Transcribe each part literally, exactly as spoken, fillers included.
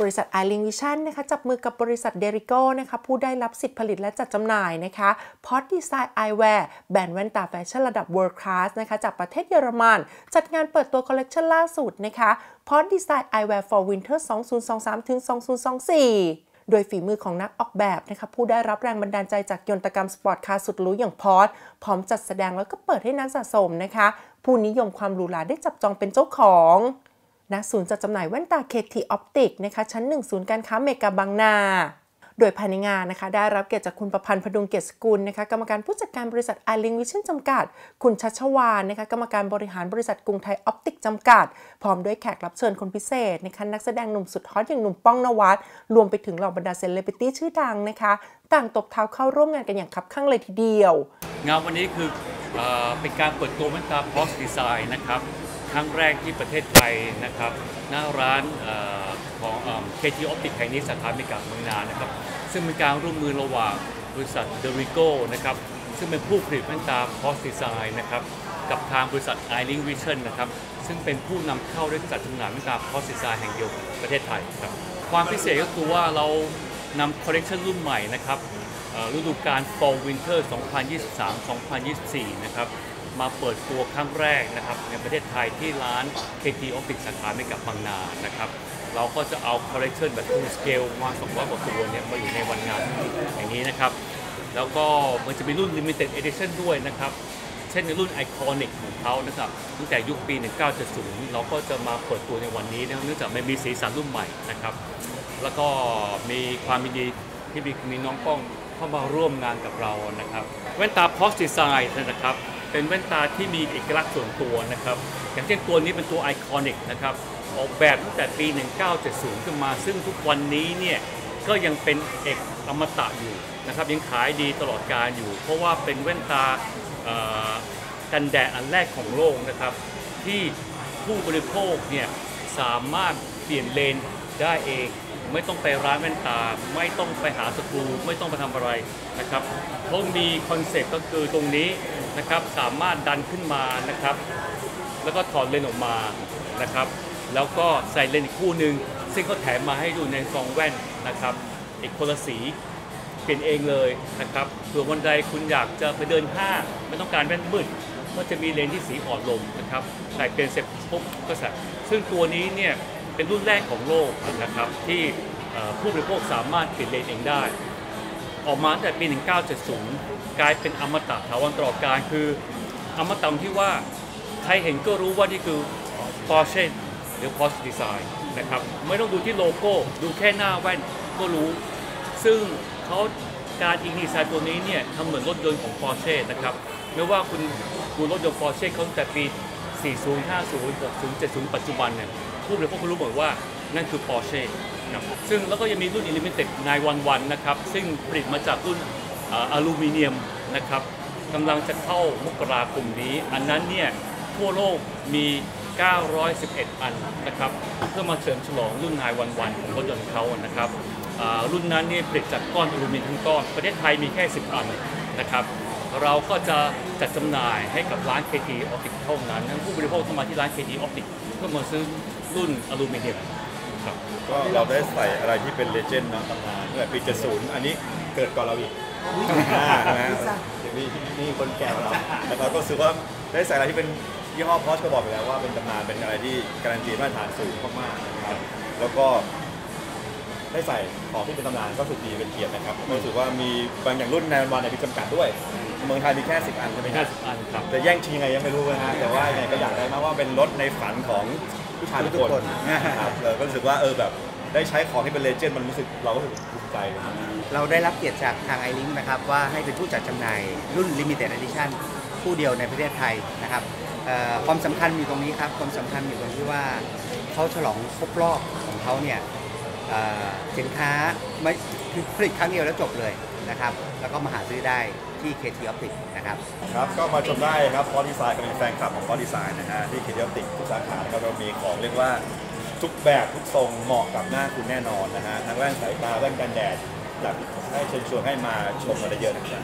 ริษัท Eyeling Vision นะคะจับมือกับบริษัท Derigo นะคะผู้ได้รับสิทธิผลิตและจัดจำหน่ายนะคะ Pod Design Eyewear แบรนด์แว่นตาแฟชั่นระดับ World Class นะคะจากประเทศเยอรมันจัดงานเปิดตัวคอลเลกชันล่าสุดนะคะ Pod Design Eyewear for Winter สองพันยี่สิบสามถึงสองพันยี่สิบสี่โดยฝีมือของนักออกแบบนะคะผู้ได้รับแรงบันดาลใจจากยนตกรรมสปอร์ตคาร์สุดหรูอย่างพอร์ชพร้อมจัดแสดงแล้วก็เปิดให้นักสะสมนะคะผู้นิยมความหรูหราได้จับจองเป็นเจ้าของณศูนย์จัดจำหน่ายแว่นตา เค ที Optic นะคะชั้นหนึ่งศูนย์การค้าเมกาบางนาโดยภายในงานนะคะได้รับเกียรติจากคุณประพันธ์พดุงเกียรติสกุลนะคะกรรมการผู้จัดการบริษัท Eyeling Vision จำกัดคุณชัชวานนะคะกรรมการบริหารบริษัทกรุงไทยออปติกจำกัดพร้อมด้วยแขกรับเชิญคนพิเศษนะคะนักแสดงหนุ่มสุดฮอตอย่างหนุ่มป้องนวัดรวมไปถึงเหล่าบรรดาเซเลบริตี้ชื่อดังนะคะต่างตบเท้าเข้าร่วมงานกันอย่างคับคั่งเลยทีเดียวงานวันนี้คือเอ่อเป็นการเปิดตัวแว่นตา Pod Design นะครับครั้งแรกที่ประเทศไทยนะครับหน้าร้านเอ่อของ เค ที Optic แห่งนี้สาขาเมกาบางนานะครับซึ่งเป็นการร่วมมือระหว่างบริษัท Derigo นะครับซึ่งเป็นผู้ผลิตแว่นตา Pod Design นะครับกับทางบริษัท Eyeling Vision นะครับซึ่งเป็นผู้นำเข้าด้วยจัดจำหน่ายแว่นตา Pod Design แห่งเดียวประเทศไทยครับความพิเศษก็คือว่าเรานำคอลเลคชันรุ่นใหม่นะครับฤดูกาล Fall Winter สองพันยี่สิบสาม สองพันยี่สิบสี่นะครับมาเปิดตัวครั้งแรกนะครับในประเทศไทยที่ร้าน เค ที Optic สาขาเมกาบางนานะครับเราก็จะเอาคอลเลคชันแบบ full scale มาสองร้อยกว่าตัวเนี่ยมาอยู่ในวันงานอย่างนี้นะครับแล้วก็มันจะมีรุ่น limited edition ด้วยนะครับเช่นในรุ่น Iconic ของเขานะครับตั้งแต่ยุคปี หนึ่งเก้าเจ็ดศูนย์ เราก็จะมาเปิดตัวในวันนี้เนื่องจากมันมีสีสันรุ่นใหม่นะครับแล้วก็มีความยินดีที่มีมีน้องป้องเข้ามาร่วมงานกับเรานะครับแว่นตา Pod Design นะครับเป็นแว่นตาที่มีเอกลักษณ์ส่วนตัวนะครับอย่างเช่นตัวนี้เป็นตัว Iconic นะครับออกแบบตั้งแต่ปี หนึ่งเก้าเจ็ดศูนย์ ขึ้นมาซึ่งทุกวันนี้เนี่ยก็ยังเป็นเอกอมตะอยู่นะครับยังขายดีตลอดกาลอยู่เพราะว่าเป็นแว่นตากันแดดอันแรกของโลกนะครับที่ผู้บริโภคเนี่ยสามารถเปลี่ยนเลนได้เองไม่ต้องไปร้านแว่นตาไม่ต้องไปหาสกรูไม่ต้องไปทำอะไรนะครับเขามีคอนเซ็ปต์ก็คือตรงนี้นะครับสามารถดันขึ้นมานะครับแล้วก็ถอดเลนออกมานะครับแล้วก็ใส่เลนอีกคู่หนึ่งซึ่งเขาแถมมาให้ดูในซองแว่นนะครับอีกคนละสีเปลี่ยนเองเลยนะครับเผื่อวันใดคุณอยากจะไปเดินห้างไม่ต้องการแว่นมืดก็จะมีเลนที่สีอ่อนลงนะครับใส่เป็นเสร็จปุ๊บก็ใส่ซึ่งตัวนี้เนี่ยเป็นรุ่นแรกของโลกนะครับที่ผู้บริโภคสามารถเปลี่ยนเลนเองได้ออกมาตั้งแต่ปี หนึ่งเก้าเจ็ดศูนย์ กลายเป็นอมตะถาวรตลอดกาลคืออมตะที่ว่าใครเห็นก็รู้ว่านี่คือ Porsche หรือ Pod Design นะครับไม่ต้องดูที่โลโก้ดูแค่หน้าแว่นก็รู้ซึ่งเขาการอิงดีไซน์ตัวนี้เนี่ยทำเหมือนรถยนต์ของ Porsche นะครับไม่ว่าคุณดูรถยนต์ Porsche เขาแต่ปี สี่สิบ ห้าสิบ หกสิบ เจ็ดสิบ ปัจจุบันเนี่ยผู้บริโภคก็รู้หมดว่านั่นคือ Porsche นะซึ่งแล้วก็ยังมีรุ่น Limited ไนน์วันวันนะครับซึ่งผลิตมาจากรุ่นอลูมิเนียมนะครับกำลังจะเข้ามกราคมนี้อันนั้นเนี่ยทั่วโลกมีเก้าร้อยสิบเอ็ดอันนะครับเพื่อมาเฉลิมฉลองรุ่นไนน์วันวันของรถยนต์เขานะครับรุ่นนั้นนี่ผลิตจากก้อนอลูมิเนียมทั้งก้อนประเทศไทยมีแค่สิบอันนะครับเราก็จะจัดจำหน่ายให้กับร้าน เค ที Optic เท่านั้นทั้งผู้บริโภคที่มาที่ร้าน เค ที Optic เพื่อมาซื้อรุ่นอลูมิเนียมครับก็เราได้ใส่อะไรที่เป็นเลเจนด์นะตำนานตั้งแต่ปีเจ็ดสิบอันนี้เกิดก่อนเราอีกนะนี่นี่คนแก่เราแล้วเราก็รู้สึกว่าได้ใส่อะไรที่เป็นยี่ห้อ Porsche ก็บอกไปแล้วว่าเป็นตำนานเป็นอะไรที่การันตีมาตรฐานสูงมากๆนะครับแล้วก็ได้ใส่ของที่เป็นตำนานก็สุดดีเป็นเกียรตินะครับรู้สึกว่ามีบางอย่างรุ่นในวันในมีจำกัดด้วยเมืองไทยมีแค่สิบอันใช่ไหมครับสิบอันครับจะแย่งชิงไงยังไม่รู้นะฮะแต่ว่าไงก็อยากได้มากว่าเป็นรถในฝันของผู้ชายทุกคนนะครับเราก็รู้สึกว่าเออแบบได้ใช้ของที่เป็นเลเจนด์มันรู้สึกเราก็รู้สึกภูมิใจเราได้รับเกียรติจากทาง Eyeling นะครับว่าให้เป็นผู้จัดจำหน่ายรุ่น Limited Edition ผู้เดียวในประเทศไทยนะครับความสำคัญอยู่ตรงนี้ครับความสำคัญอยู่ตรงที่ว่าเขาฉลองครบรอบของเขาเนี่ยสินค้าไม่คือผลิตครั้งเดียวแล้วจบเลยนะครับแล้วก็มาหาซื้อได้ที่ เค ที Optic นะครับครับก็มาชมได้ครับ Pod Design ก็เป็นแฟนคลับของ Pod Design นะฮะที่ เค ที Optic ทุกสาขาก็เรามีของเรียกว่าทุกแบบทุกทรงเหมาะกับหน้าคุณแน่นอนนะฮะทั้งแว่นสายตาแว่นกันแดดอยากให้เชิญชวนให้มาชมกันเยอะๆนะครับ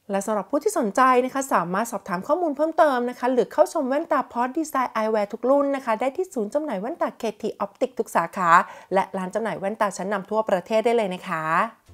และสำหรับผู้ที่สนใจนะคะสามารถสอบถามข้อมูลเพิ่มเติมนะคะหรือเข้าชมแว่นตา พอร์ต Design Eyewear ทุกรุ่นนะคะได้ที่ศูนย์จำหน่ายแว่นตา เค ที Optics ทุกสาขาและร้านจำหน่ายแว่นตาชั้นนำทั่วประเทศได้เลยนะคะ